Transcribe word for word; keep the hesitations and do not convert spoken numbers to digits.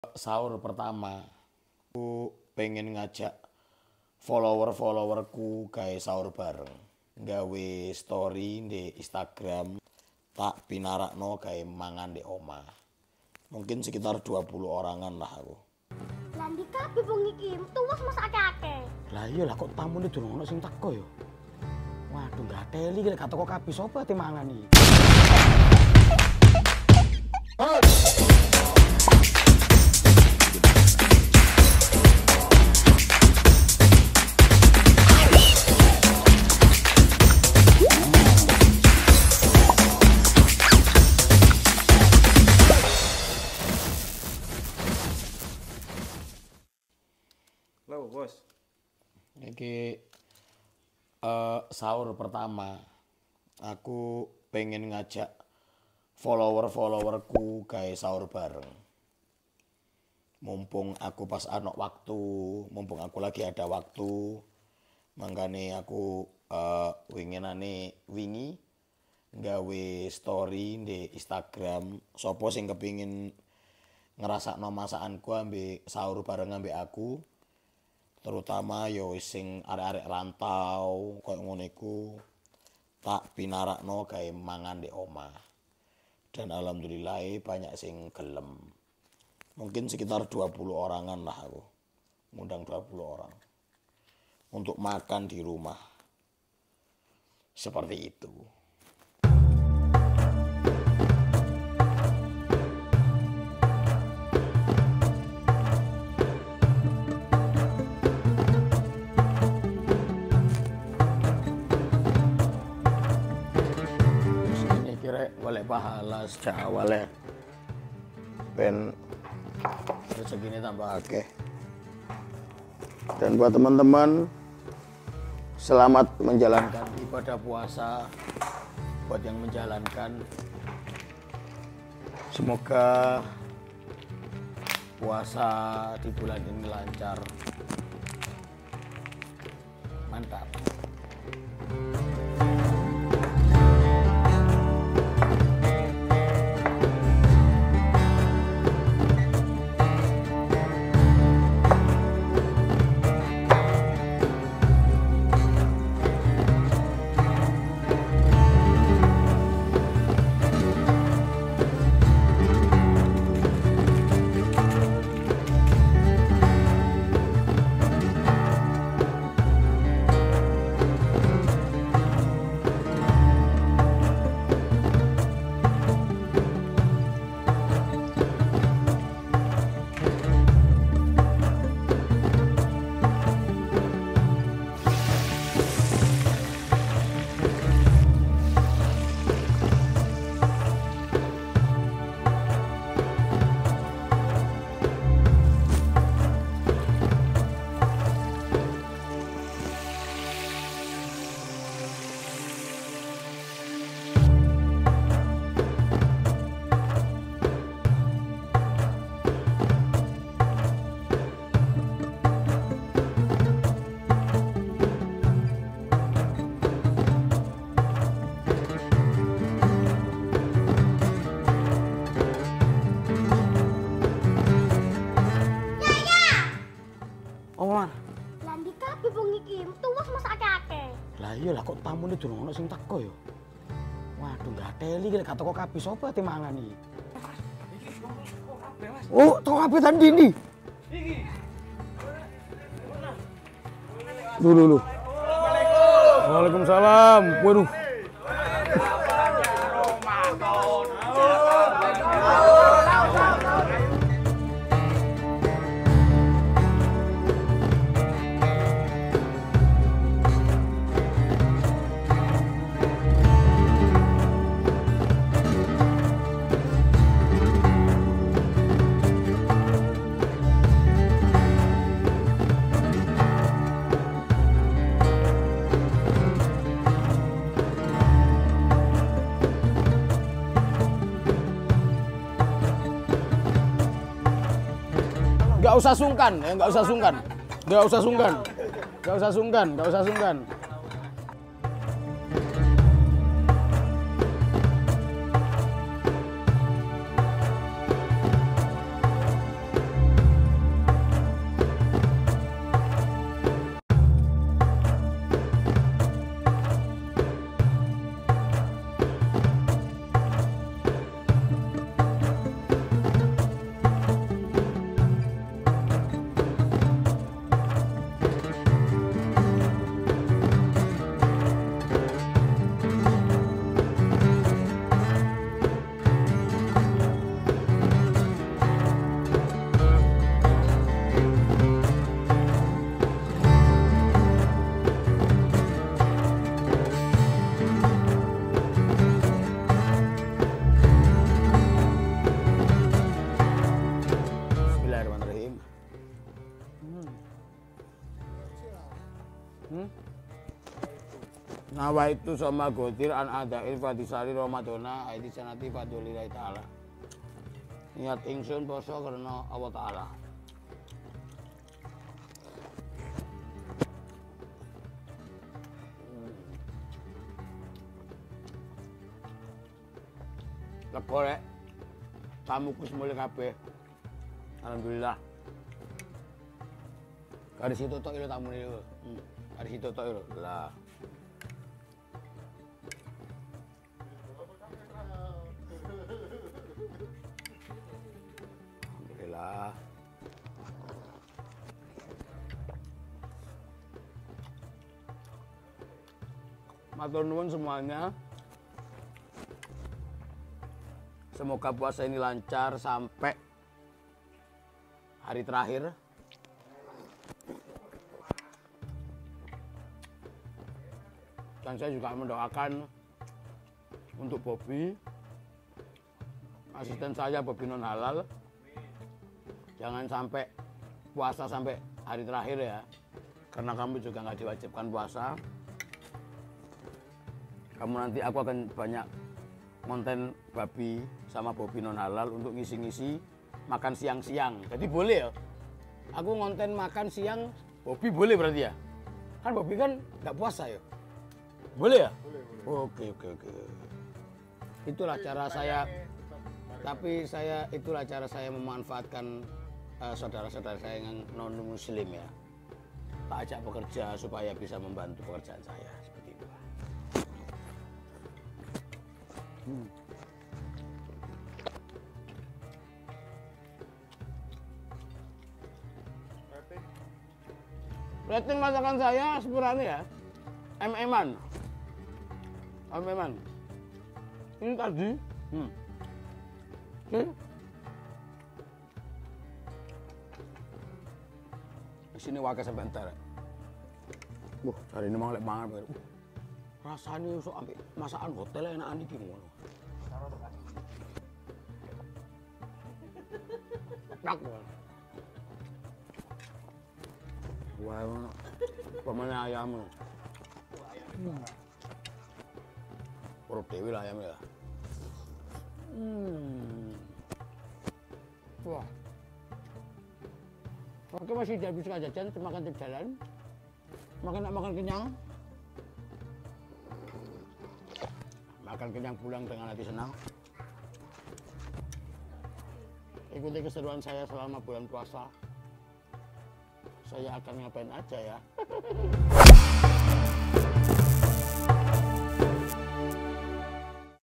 Sahur pertama, aku pengen ngajak follower-followerku gawe sahur bareng. Gawe story di Instagram, tak pinarakno gawe mangan di omah. Mungkin sekitar dua puluh orangan lah aku. Lah ndi kabeh wong iki, tuwes mas akeh-akeh. Lah iya lah kok tamune durung ono sing teko ya. Waduh gak teli lek gak teko kabeh sapa te mangan iki. Halo bos. Iki uh, sahur pertama, aku pengen ngajak follower-followerku gawe sahur bareng. Mumpung aku pas ana waktu, mumpung aku lagi ada waktu, mangkane aku uh, winginane wingi gawe story di Instagram. Sopo sing kepingin ngrasakno masakanku ambek sahur bareng ambek aku. Terutama yo sing arek-arek rantau koyo ngono iku tak pinarakno gawe mangan di omah. Dan alhamdulillah banyak sing gelem. Mungkin sekitar dua puluh orangan lah aku. Ngundang dua puluh orang untuk makan di rumah. Seperti itu. Oleh pahala sejak awalnya ben rezeki tambah akeh. Dan buat teman-teman, selamat menjalankan ibadah puasa. Buat yang menjalankan, semoga puasa di bulan ini lancar. Mantap. Lah ndi kabeh wong iki, tuwes mas akeh-akeh. Lah iya lah kok tamune durung ono sing teko ya. Waduh gak teli lek gak teko kabeh sapa te mangan iki. Oh, teko kabeh tadi ndi? Iki. Lho lho lho. Waalaikumsalam. Waduh. Gak usah sungkan, ya gak usah sungkan, gak usah sungkan, gak usah sungkan, gak usah sungkan. Hmm? Nawa itu sama gotir an adain fadisari Ramadana aidi sanati fadlillahi ta'ala. Niat ingsun poso karena Allah Ta'ala. Lega rek. Tamuku semule kabeh. Alhamdulillah. Dari situ tok lho tamune lho. Hmm. Dari situ tok lho. Lah. Alhamdulillah. Matur nuwun semuanya. Semoga puasa ini lancar sampai hari terakhir. Dan saya juga mendoakan untuk Bobby, asisten saya Bobby non halal, jangan sampai puasa sampai hari terakhir ya, karena kamu juga nggak diwajibkan puasa. Kamu nanti aku akan banyak konten babi sama Bobby non halal untuk ngisi-ngisi makan siang-siang. Jadi boleh ya, aku ngonten makan siang, Bobby boleh berarti ya? Kan Bobby kan nggak puasa ya? Boleh ya? Boleh, boleh. Oke, oke, oke. Itulah cara saya, tapi saya itulah cara saya memanfaatkan uh, saudara-saudara saya yang non-muslim ya. Tak ajak bekerja supaya bisa membantu pekerjaan saya, seperti itu. Hmm. Rating masakan saya sepurane ya, em-eman, em-eman. Ini tadi, hmm. Oke. Di sini wakil sebentar. Wah, hari ini mang lek mangan bae. Uh, rasane sok ambek masakan hotel enakan iki ngono. Tak. Wah, pemane ayam. Hmm. Perut dewi lah ayamnya. Hmm. Wah. Oke, masih tidak bisa jajan, makan di jalan. Makan nak makan kenyang. Makan kenyang pulang dengan hati senang. Ikuti keseruan saya selama bulan puasa. Saya akan ngapain aja ya.